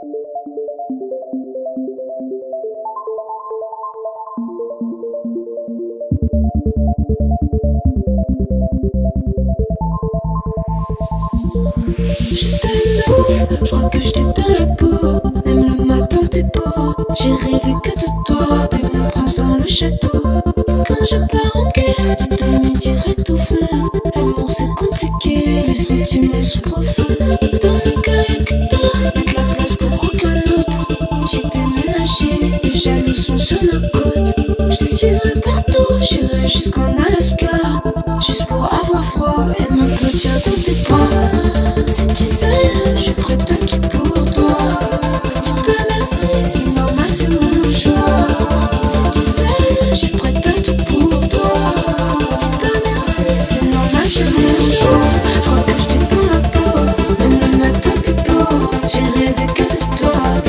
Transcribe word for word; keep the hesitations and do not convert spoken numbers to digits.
J'étais ouf, je crois que j'étais dans la peau. Même le matin t'es beau. J'ai rêvé que de toi, t'es mon prince dans le château. Et quand je pars en guerre, tu te mets direct au fond. L'amour c'est compliqué, les sentiments sont profonds. Dans mon cœur y'a que toi, y'a de la place pour aucun autre. J'ai déménagé, les jaloux sont sur nos côtes. Je te suivrai partout, j'irai jusqu'en Alaska. Juste pour avoir froid et me blottir dans tes bras. Si tu sais, je suis prête à tout pour toi. Dis pas merci, c'est normal, c'est mon choix. Si tu sais, je suis prête à tout pour toi. Dis pas merci, c'est normal, c'est mon choix. Je crois que j'étais dans la peau, même le matin t'es beau. J'ai rêvé que de toi,